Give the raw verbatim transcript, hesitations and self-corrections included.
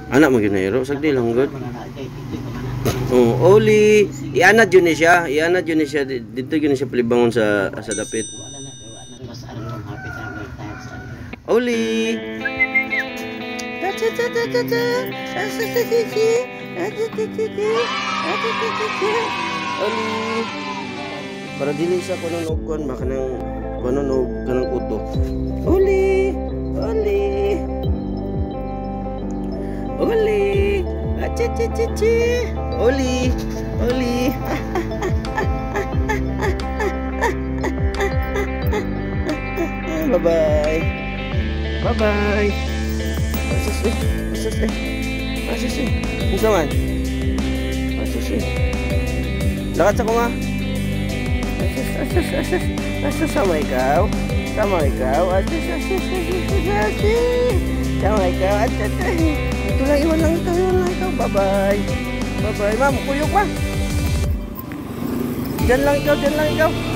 Anak mo ginero, sagdi lang gud. Oh, Oli, ianad yun ni siya, ianad yun ni siya dito yun siya palibangon sa sa dapit. Oli. Oli. Para dili sa kuno kon baka nang kuno og kanang kuto. Oli. Oli. Oli. Achichichichi. Oli. Oli. Bye-bye. Bye-bye. Asus eh. Asus eh. Asus eh. Unsa man? Asus eh. Lakat sa ko nga. Asus, asus, asus. Asus sama ikaw. Sama ikaw. Asus, asus, asus, asus. Sama ikaw. Asus, asus. Ito lang, iwan lang ikaw, iwan lang ikaw. Bye-bye. Bye-bye. Ma'am, kuyok pa. Diyan lang ikaw, diyan lang ikaw.